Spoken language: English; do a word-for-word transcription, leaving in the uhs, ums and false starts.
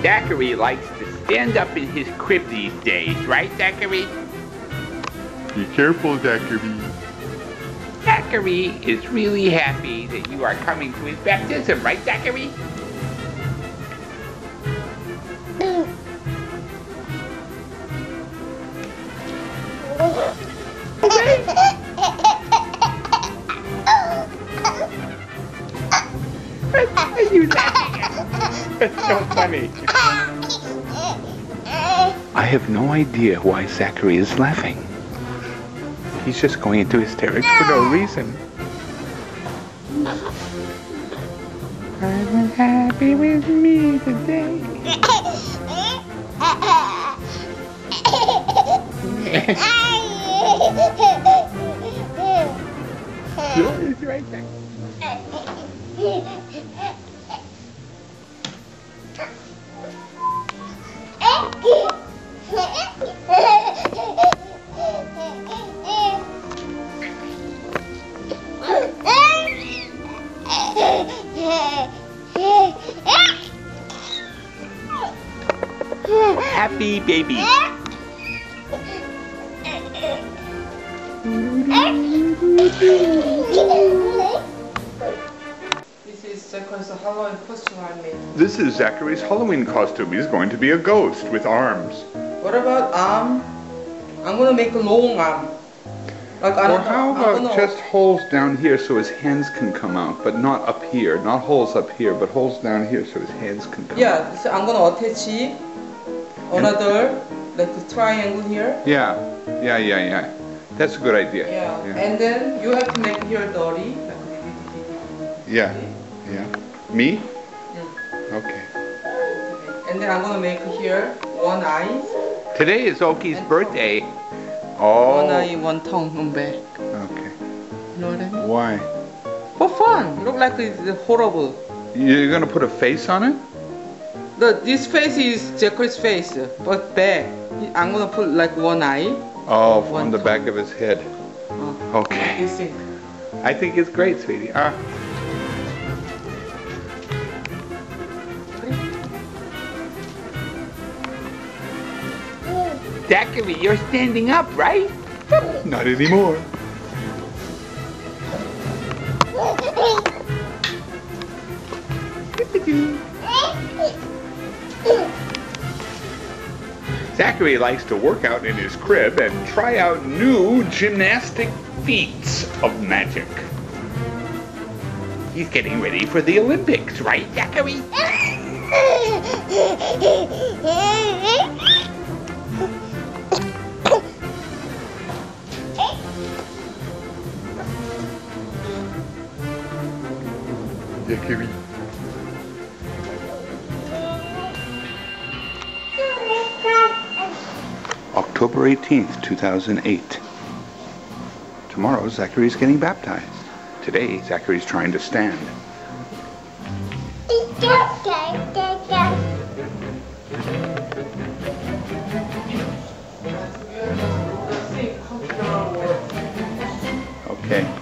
Zachary likes to stand up in his crib these days, right, Zachary? Be careful, Zachary. Zachary is really happy that you are coming to his baptism, right, Zachary? Okay. What are you laughing at? That's so funny. I have no idea why Zachary is laughing. He's just going into hysterics for no reason. I'm happy with me today. It's right there. Happy baby. This is Zachary's Halloween costume I made. This is Zachary's Halloween costume. He's going to be a ghost with arms. What about arm? I'm gonna make a long arm. Like Or I'm, how I'm about gonna, just holes down here so his hands can come out, but not up here. Not holes up here, but holes down here so his hands can come out. Yeah, so I'm gonna attach another like a triangle here. Yeah, yeah, yeah, yeah. That's a good idea. Yeah. Yeah, And then you have to make here dirty. Like, yeah. yeah. Me? Mm. Okay. And then I'm gonna make here one eye, Today is Oki's And birthday. one Oh. eye, one tongue on back. Okay. You know what I mean? Why? For fun. Look like it's horrible. You're gonna put a face on it? The this face is Zachary's face, but back. I'm gonna put like one eye. Oh, One on the tongue. back of his head. Uh, Okay. You think? I think it's great, sweetie. Ah. Zachary, you're standing up, right? Not anymore. Zachary likes to work out in his crib and try out new gymnastic feats of magic. He's getting ready for the Olympics, right, Zachary? Zachary. October eighteenth, two thousand eight. Tomorrow, Zachary's getting baptized. Today, Zachary's trying to stand. Okay.